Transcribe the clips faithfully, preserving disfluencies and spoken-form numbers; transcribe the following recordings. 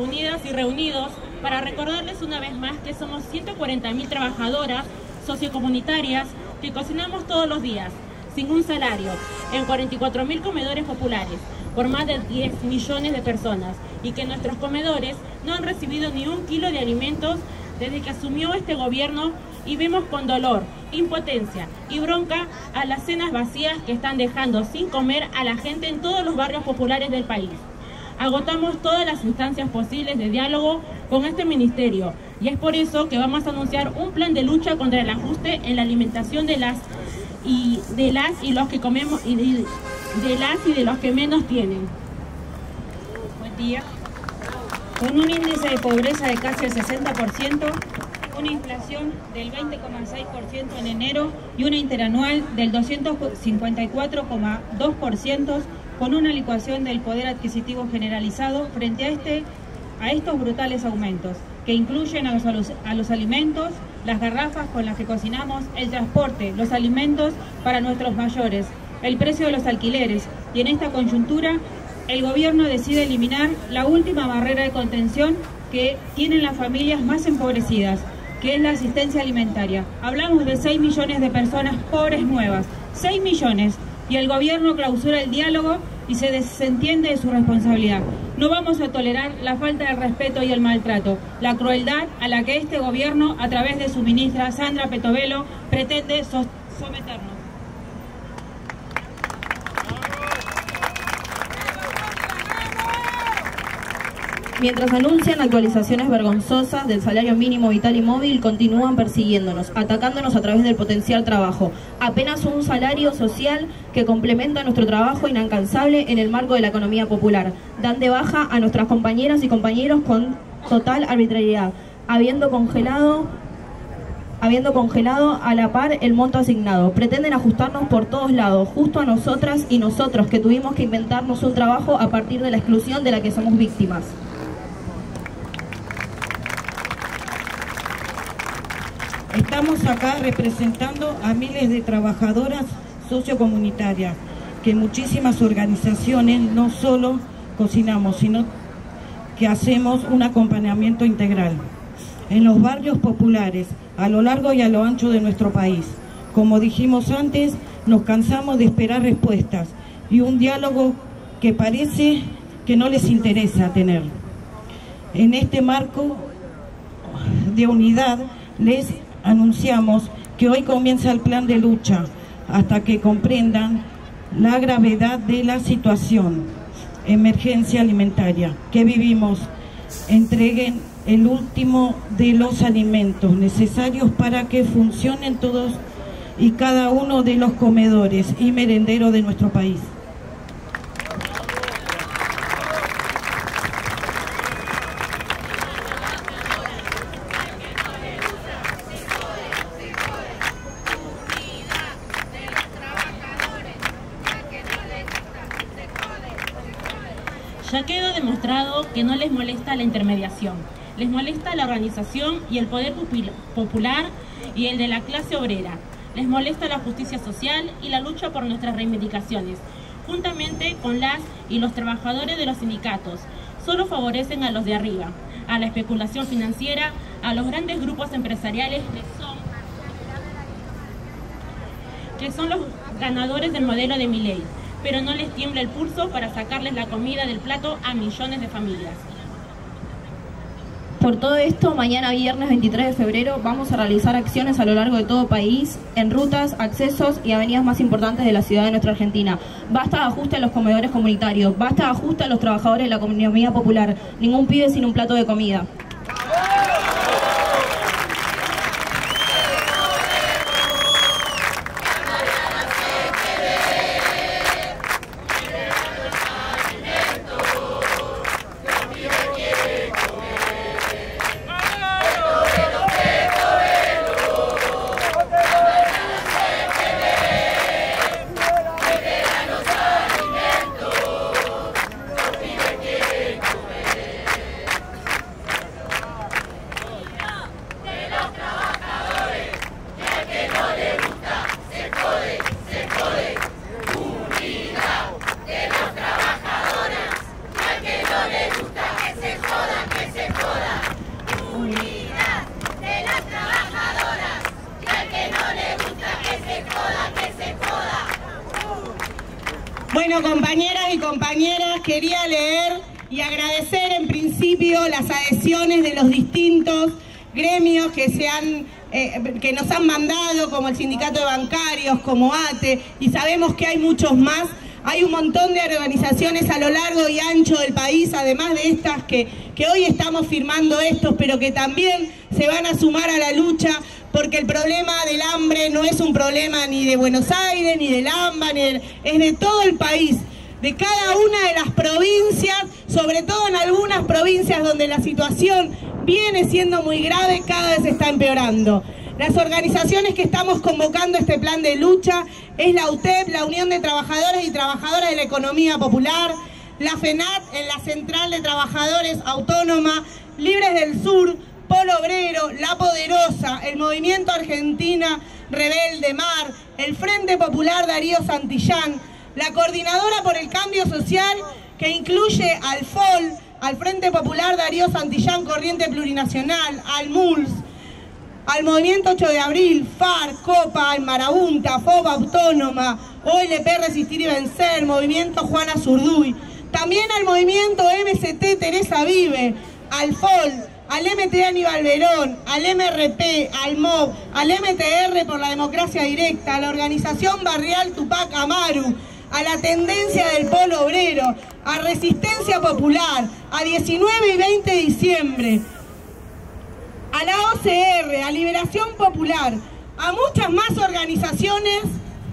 reunidas y reunidos para recordarles una vez más que somos ciento cuarenta mil trabajadoras sociocomunitarias que cocinamos todos los días, sin un salario, en cuarenta y cuatro mil comedores populares, por más de diez millones de personas, y que nuestros comedores no han recibido ni un kilo de alimentos desde que asumió este gobierno, y vemos con dolor, impotencia y bronca a las cenas vacías que están dejando sin comer a la gente en todos los barrios populares del país. Agotamos todas las instancias posibles de diálogo con este ministerio, y es por eso que vamos a anunciar un plan de lucha contra el ajuste en la alimentación de las y de las y los que comemos y de, de las y de los que menos tienen. Buen día. Con un índice de pobreza de casi el sesenta por ciento, una inflación del veinte coma seis por ciento en enero y una interanual del doscientos cincuenta y cuatro coma dos por ciento, con una licuación del poder adquisitivo generalizado frente a, este, a estos brutales aumentos, que incluyen a los, a los alimentos, las garrafas con las que cocinamos, el transporte, los alimentos para nuestros mayores, el precio de los alquileres, y en esta coyuntura el gobierno decide eliminar la última barrera de contención que tienen las familias más empobrecidas, que es la asistencia alimentaria. Hablamos de seis millones de personas pobres nuevas, seis millones, y el gobierno clausura el diálogo y se desentiende de su responsabilidad. No vamos a tolerar la falta de respeto y el maltrato, la crueldad a la que este gobierno, a través de su ministra Sandra Petovelo, pretende someternos. Mientras anuncian actualizaciones vergonzosas del salario mínimo vital y móvil, continúan persiguiéndonos, atacándonos a través del potencial trabajo. Apenas un salario social que complementa nuestro trabajo inalcanzable en el marco de la economía popular. Dan de baja a nuestras compañeras y compañeros con total arbitrariedad, habiendo congelado, habiendo congelado a la par el monto asignado. Pretenden ajustarnos por todos lados, justo a nosotras y nosotros, que tuvimos que inventarnos un trabajo a partir de la exclusión de la que somos víctimas. Estamos acá representando a miles de trabajadoras sociocomunitarias, que en muchísimas organizaciones no solo cocinamos, sino que hacemos un acompañamiento integral en los barrios populares, a lo largo y a lo ancho de nuestro país. Como dijimos antes, nos cansamos de esperar respuestas y un diálogo que parece que no les interesa tener. En este marco de unidad, les anunciamos que hoy comienza el plan de lucha hasta que comprendan la gravedad de la situación, emergencia alimentaria que vivimos. Entreguen el último de los alimentos necesarios para que funcionen todos y cada uno de los comedores y merenderos de nuestro país. Ya quedó demostrado que no les molesta la intermediación, les molesta la organización y el poder popular y el de la clase obrera. Les molesta la justicia social y la lucha por nuestras reivindicaciones, juntamente con las y los trabajadores de los sindicatos. Solo favorecen a los de arriba, a la especulación financiera, a los grandes grupos empresariales que son, que son los ganadores del modelo de Milei, pero no les tiembla el pulso para sacarles la comida del plato a millones de familias. Por todo esto, mañana viernes veintitrés de febrero vamos a realizar acciones a lo largo de todo el país, en rutas, accesos y avenidas más importantes de la ciudad de nuestra Argentina. Basta de ajuste a los comedores comunitarios, basta de ajuste a los trabajadores de la economía popular. Ningún pibe sin un plato de comida. Bueno, compañeras y compañeras, quería leer y agradecer en principio las adhesiones de los distintos gremios que se han eh, que nos han mandado, como el Sindicato de Bancarios, como A T E, y sabemos que hay muchos más. Hay un montón de organizaciones a lo largo y ancho del país, además de estas que, que hoy estamos firmando estos, pero que también se van a sumar a la lucha, porque el problema del hambre no es un problema ni de Buenos Aires, ni del AMBA, ni de, es de todo el país, de cada una de las provincias, sobre todo en algunas provincias donde la situación viene siendo muy grave, cada vez está empeorando. Las organizaciones que estamos convocando este plan de lucha es la U T E P, la Unión de Trabajadores y Trabajadoras de la Economía Popular, la FENAT en la Central de Trabajadores Autónoma, Libres del Sur, Polo Obrero, La Poderosa, el Movimiento Argentina Rebelde MAR, el Frente Popular Darío Santillán, la Coordinadora por el Cambio Social, que incluye al F O L, al Frente Popular Darío Santillán Corriente Plurinacional, al M U L S, al Movimiento ocho de abril, F A R, COPA, Marabunta, F O B Autónoma, O L P Resistir y Vencer, Movimiento Juana Zurduy, también al Movimiento M S T Teresa Vive, al F O L, al M T Aníbal Verón, al M R P, al M O B, al M T R por la Democracia Directa, a la Organización Barrial Tupac Amaru, a la Tendencia del Polo Obrero, a Resistencia Popular, a diecinueve y veinte de diciembre, a la O C R, a Liberación Popular, a muchas más organizaciones,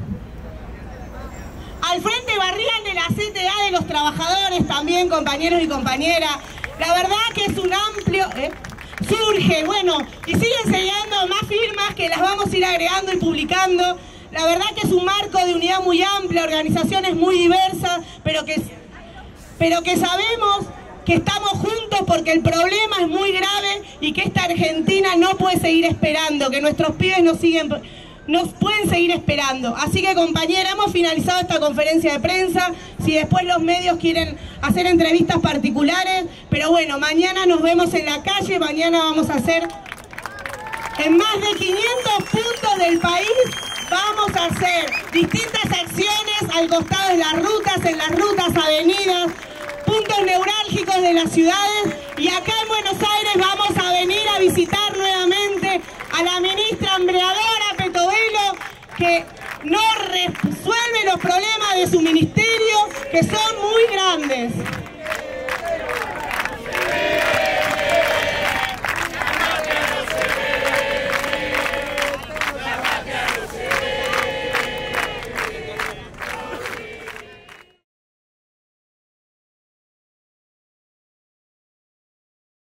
al Frente Barrial de la C T A de los Trabajadores también, compañeros y compañeras. La verdad que es un amplio... ¿eh? Surge, bueno, y siguen llegando más firmas que las vamos a ir agregando y publicando. La verdad que es un marco de unidad muy amplia, organizaciones muy diversas, pero que, pero que sabemos que estamos juntos porque el problema es muy grave y que esta Argentina no puede seguir esperando, que nuestros pibes nos siguen, nos pueden seguir esperando. Así que, compañera, hemos finalizado esta conferencia de prensa. Si después los medios quieren hacer entrevistas particulares, pero bueno, mañana nos vemos en la calle, mañana vamos a hacer en más de quinientos puntos del país. Vamos a hacer distintas acciones al costado de las rutas, en las rutas, avenidas, puntos neurálgicos de las ciudades, y acá en Buenos Aires vamos a venir a visitar nuevamente a la ministra hambreadora Petovelo, que no resuelve los problemas de su ministerio, que son muy grandes.